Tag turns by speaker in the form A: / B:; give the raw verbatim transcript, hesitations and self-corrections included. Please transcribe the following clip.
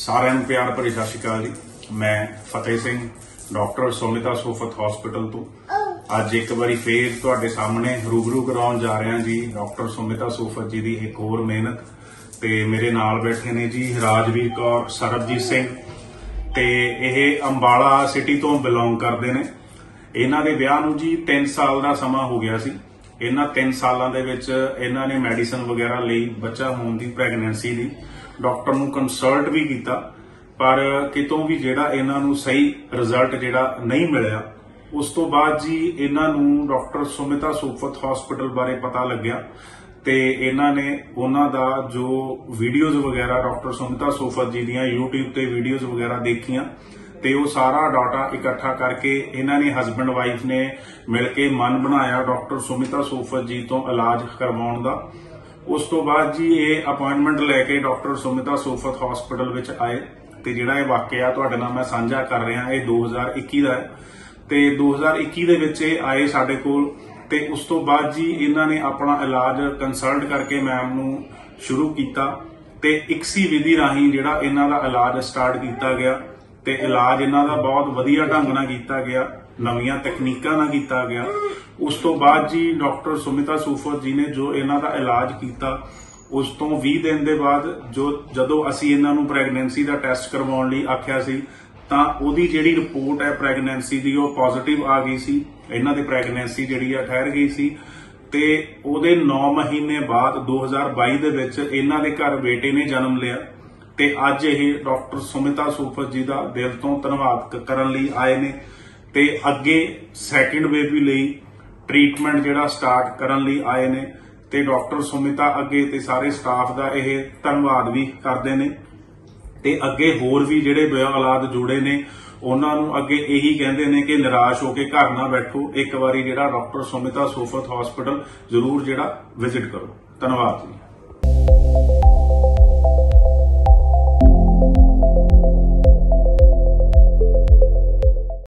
A: ਸਾਰਿਆਂ ਨੂੰ ਪਿਆਰ ਭਰੀ ਸਤਿ ਸ਼੍ਰੀ ਅਕਾਲ ਜੀ। ਮੈਂ ਫਤਿਹ ਸਿੰਘ ਡਾਕਟਰ ਸੁਮਿਤਾ ਸੋਫਤ ਹਸਪੀਟਲ ਤੋਂ ਅੱਜ ਇੱਕ ਵਾਰੀ ਫੇਰ ਤੁਹਾਡੇ ਸਾਹਮਣੇ ਰੂਬਰੂ ਕਰਾਉਣ ਜਾ ਰਹੇ ਹਾਂ ਜੀ ਡਾਕਟਰ ਸੁਮਿਤਾ ਸੋਫਤ ਜੀ ਦੀ ਇੱਕ ਹੋਰ ਮਿਹਨਤ। ਤੇ ਮੇਰੇ ਨਾਲ ਬੈਠੇ ਨੇ ਜੀ ਰਾਜਵੀਰ ਕੌਰ, ਸਰਬਜੀਤ ਸਿੰਘ ਤੇ ਇਹ ਅੰਬਾਲਾ ਸਿਟੀ ਤੋਂ ਬਿਲੋਂਗ ਕਰਦੇ ਨੇ। ਇਹਨਾਂ ਦੇ ਵਿਆਹ ਨੂੰ ਜੀ ਤਿੰਨ ਸਾਲ ਦਾ ਸਮਾਂ ਹੋ ਗਿਆ ਸੀ। ਇਹਨਾਂ ਤਿੰਨ ਸਾਲਾਂ ਦੇ ਵਿੱਚ ਇਹਨਾਂ ਨੇ ਮੈਡੀਸਨ ਵਗੈਰਾ ਲਈ ਬੱਚਾ ਹੋਣ ਦੀ ਪ੍ਰੈਗਨੈਂਸੀ ਦੀ ਡਾਕਟਰ ਨੂੰ ਕੰਸਲਟ ਵੀ ਕੀਤਾ, ਪਰ ਕਿਤੋਂ ਵੀ ਜਿਹੜਾ ਇਹਨਾਂ ਨੂੰ ਸਹੀ ਰਿਜ਼ਲਟ ਜਿਹੜਾ ਨਹੀਂ ਮਿਲਿਆ। ਉਸ ਤੋਂ ਬਾਅਦ ਜੀ ਇਹਨਾਂ ਨੂੰ ਡਾਕਟਰ ਸੁਮਿਤਾ ਸੋਫਤ ਹਸਪੀਟਲ ਬਾਰੇ ਪਤਾ ਲੱਗਿਆ ਤੇ ਇਹਨਾਂ ਨੇ ਉਹਨਾਂ ਦਾ ਜੋ ਵੀਡੀਓਜ਼ ਵਗੈਰਾ ਡਾਕਟਰ ਸੁਮਿਤਾ ਸੋਫਤ ਜੀ ਦੀਆਂ YouTube ਤੇ ਵੀਡੀਓਜ਼ ਵਗੈਰਾ ਦੇਖੀਆਂ ਤੇ ਉਹ ਸਾਰਾ ਡਾਟਾ ਇਕੱਠਾ ਕਰਕੇ ਇਹਨਾਂ ਨੇ ਹਸਬੈਂਡ ਵਾਈਫ ਨੇ ਮਿਲ ਕੇ ਮਨ ਬਣਾਇਆ ਡਾਕਟਰ ਸੁਮਿਤਾ ਸੋਫਤ ਜੀ ਤੋਂ ਇਲਾਜ ਕਰਵਾਉਣ ਦਾ। ਉਸ ਤੋਂ ਬਾਅਦ ਜੀ ਇਹ ਅਪਾਇੰਟਮੈਂਟ ਲੈ ਕੇ ਡਾਕਟਰ ਸੁਮਿਤਾ ਸੋਫਤ ਹਸਪੀਟਲ ਵਿੱਚ ਆਏ ਤੇ ਜਿਹੜਾ ਇਹ ਵਾਕਿਆ ਤੁਹਾਡੇ ਨਾਲ ਮੈਂ ਸਾਂਝਾ ਕਰ ਰਿਹਾ ਇਹ ਦੋ ਹਜ਼ਾਰ ਇੱਕੀ ਦਾ ਹੈ ਤੇ ਦੋ ਹਜ਼ਾਰ ਇੱਕੀ ਦੇ ਵਿੱਚ ਇਹ ਆਏ ਸਾਡੇ ਕੋਲ ਤੇ ਉਸ ਤੋਂ ਬਾਅਦ ਜੀ ਇਹਨਾਂ ਨੇ ਆਪਣਾ ਇਲਾਜ ਕੰਸਲਟ ਕਰਕੇ ਮੈਮ ਨੂੰ ਸ਼ੁਰੂ ਕੀਤਾ ਤੇ ਇਕਸੀ ਵਿਧੀ ਰਾਹੀਂ ਜਿਹੜਾ ਇਹਨਾਂ ਦਾ ਇਲਾਜ ਸਟਾਰਟ ਕੀਤਾ ਗਿਆ ਤੇ ਇਲਾਜ ਇਹਨਾਂ ਦਾ ਬਹੁਤ ਵਧੀਆ ਢੰਗ ਨਾਲ ਕੀਤਾ ਗਿਆ, ਨਵੀਆਂ ਤਕਨੀਕਾਂ ਨਾਲ ਕੀਤਾ ਗਿਆ। ਉਸ ਤੋਂ ਬਾਅਦ ਜੀ ਡਾਕਟਰ ਸੁਮਿਤਾ ਸੋਫਤ ਜੀ ਨੇ ਜੋ ਇਹਨਾਂ ਦਾ ਇਲਾਜ ਕੀਤਾ ਉਸ ਤੋਂ ਵੀਹ ਦਿਨ ਦੇ ਬਾਅਦ ਜੋ ਜਦੋਂ ਅਸੀਂ ਇਹਨਾਂ ਨੂੰ ਪ੍ਰੈਗਨੈਂਸੀ ਦਾ ਟੈਸਟ ਕਰਵਾਉਣ ਲਈ ਆਖਿਆ ਸੀ ਤਾਂ ਉਹਦੀ ਜਿਹੜੀ ਰਿਪੋਰਟ ਹੈ ਪ੍ਰੈਗਨੈਂਸੀ ਦੀ ਉਹ ਪੋਜ਼ਿਟਿਵ ਆ ਗਈ ਸੀ। ਇਹਨਾਂ ਦੀ ਪ੍ਰੈਗਨੈਂਸੀ ਜਿਹੜੀ ਆ ਠਹਿਰ ਗਈ ਸੀ ਤੇ ਉਹਦੇ ਨੌ ਮਹੀਨੇ ਬਾਅਦ ਦੋ ਹਜ਼ਾਰ ਬਾਈ ਦੇ ਵਿੱਚ ਇਹਨਾਂ ਦੇ ਘਰ ਬੇਟੇ ਨੇ ਜਨਮ ਲਿਆ ਤੇ ਅੱਜ ਇਹ ਡਾਕਟਰ ਸੁਮਿਤਾ ਸੋਫਤ ਜੀ ਦਾ ਦਿਲ ਤੋਂ ਧੰਨਵਾਦ ਕਰਨ ਲਈ ਆਏ ਨੇ ਤੇ ਅੱਗੇ ਸੈਕਿੰਡ ਬੇਬੀ ਲਈ ਟ੍ਰੀਟਮੈਂਟ ਜਿਹੜਾ ਸਟਾਰਟ ਕਰਨ ਲਈ ਆਏ ਨੇ ਤੇ ਡਾਕਟਰ ਸੁਮਿਤਾ ਅੱਗੇ ਤੇ ਸਾਰੇ ਸਟਾਫ ਦਾ ਇਹ ਧੰਨਵਾਦ ਵੀ ਕਰਦੇ ਨੇ ਤੇ ਅੱਗੇ ਹੋਰ ਵੀ ਜਿਹੜੇ ਬੇ ਔਲਾਦ ਜੁੜੇ ਨੇ ਉਹਨਾਂ ਨੂੰ ਅੱਗੇ ਇਹੀ ਕਹਿੰਦੇ ਨੇ ਕਿ ਨਿਰਾਸ਼ ਹੋ ਕੇ ਘਰ ਨਾ ਬੈਠੋ, ਇੱਕ ਵਾਰੀ ਜਿਹੜਾ ਡਾਕਟਰ ਸੁਮਿਤਾ ਸੋਫਤ ਹਸਪੀਟਲ ਜ਼ਰੂਰ ਜਿਹੜਾ ਵਿਜ਼ਿਟ ਕਰੋ। ਧੰਨਵਾਦ ਜੀ।